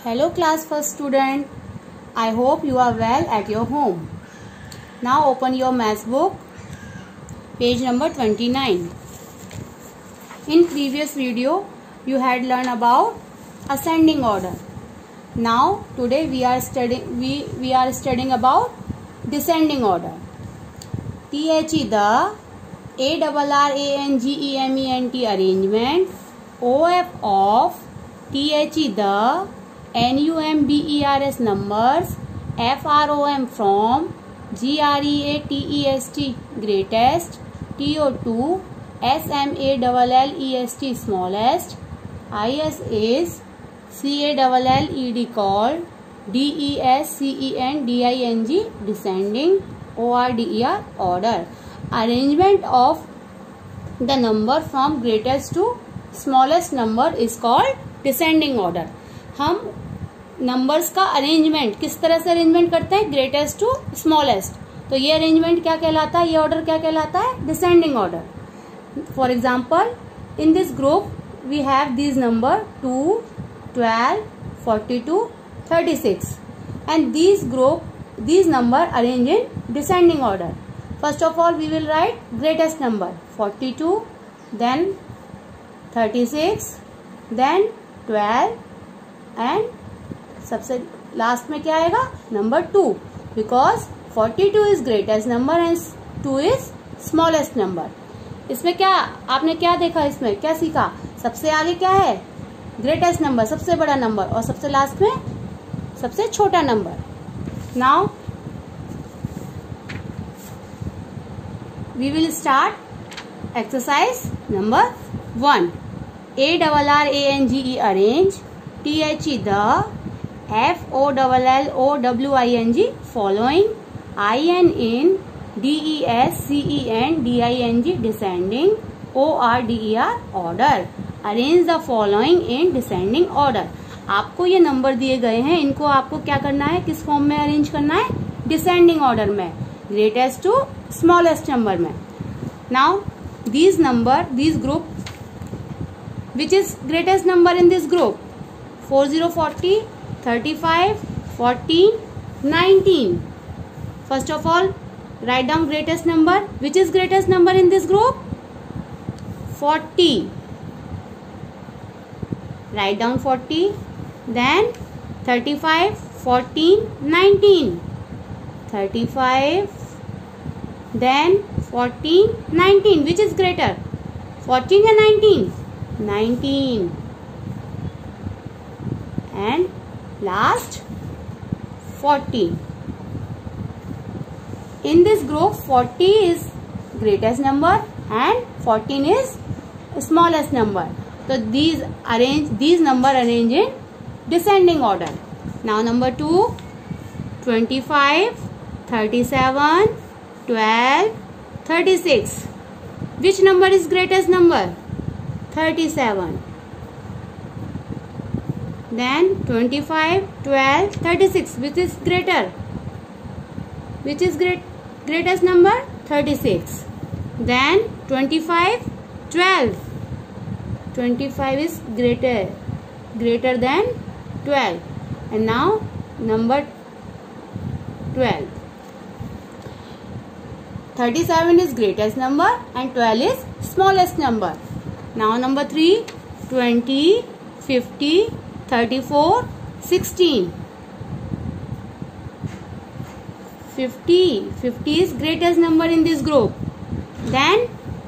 Hello class first student. I hope you are well at your home. Now open your maths book, page number 29. In previous video you had learned about ascending order. Now today we are studying about descending order. The ARRANGEMENT arrangement, OF of the NUMBERS numbers, FROM from, GREATEST greatest, TO2 SMALLEST smallest, IS is CALLED called, DESCENDING descending, ORDER order. Arrangement of the number from greatest to smallest number is called descending order. हम numbers का arrangement किस तरह से arrangement करते हैं, greatest to smallest. तो ये arrangement क्या कहलाता है, ये ऑर्डर क्या कहलाता है, descending order. For example in this group we have this number 2, 12, 42, 36 and these number arrange in descending order. First of all we will write greatest number 42, then 36, then 12 and सबसे last में क्या आएगा, number 2, because 42 is greatest number and 2 is smallest number. इसमें क्या आपने क्या देखा, इसमें क्या सीखा, सबसे आगे क्या है, ग्रेटेस्ट नंबर सबसे बड़ा नंबर और सबसे लास्ट में सबसे छोटा number. Now we will start exercise number 1. ARRANGE arrange, THE the, FOLLOWING following, IN in, DESCENDING descending, ORDER order. Arrange the following in descending order. आपको ये नंबर दिए गए हैं, इनको आपको क्या करना है, किस फॉर्म में अरेंज करना है, डिसेंडिंग ऑर्डर में, ग्रेटेस्ट टू स्मॉलेस्ट नंबर में. Now this group which is greatest number in this group, 4040, 35, 14, 19. First of all write down greatest number. Which is greatest number in this group, 40. Write down 40. Then 35, 14, 19. 35, then 14, 19. Which is greater, 14 या 19? 19. And last 40. In this group 40 is greatest number and 14 is smallest number. So these number arrange in descending order. Now number 2, 25, 37, 12, 36. Which number is greatest number, 37. Then 25, 12, 36. Which is greater? Which is greatest number, 36. Then 25, 12. 25 is greater than 12. And now number 12. 37 is greatest number and 12 is smallest number. Now number 3, 20, 50, 34, 16. 50 is greatest number in this group. Then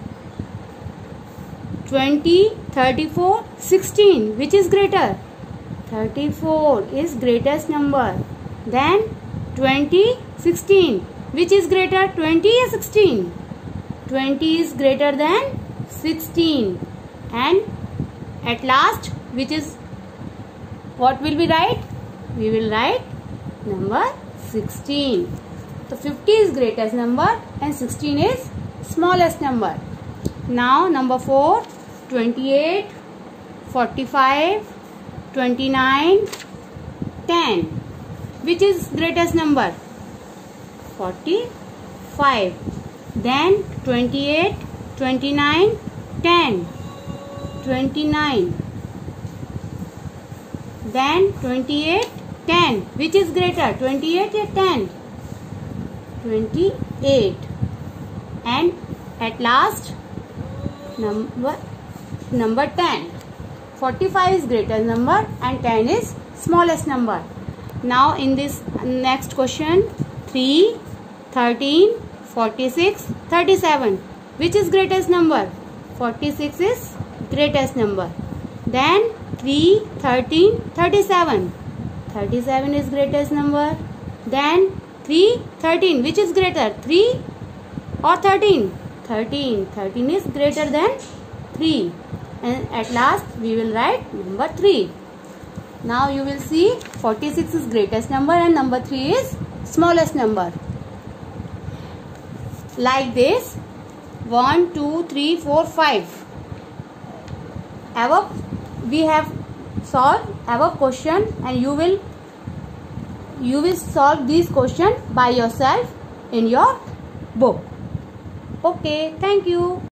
20, 34, 16. Which is greater, 34 is greatest number. Then 20, 16. Which is greater, 20 or 16? 20 is greater than 16. And at last which is, what will we write, we will write number 16. So 50 is greatest number and 16 is smallest number. Now number 4, 28, 45, 29, 10. Which is greatest number, 45. Then 28, 29, 10. 29. then 28, 10. Which is greater, 28 or 10? 28. And at last number 10. 45 is greatest number and 10 is smallest number. Now in this next question, 3, 13, 46, 37. Which is greatest number? 46 is greatest number. Then 3, 13, 37. 37 is greatest number. Then 3, 13. Which is greater, 3 or 13? 13. 13 is greater than 3. And at last we will write number 3. Now you will see 46 is greatest number and number 3 is smallest number. Like this, 1, 2, 3, 4, 5. Above we have solved above question, and you will solve these question by yourself in your book. Okay, thank you.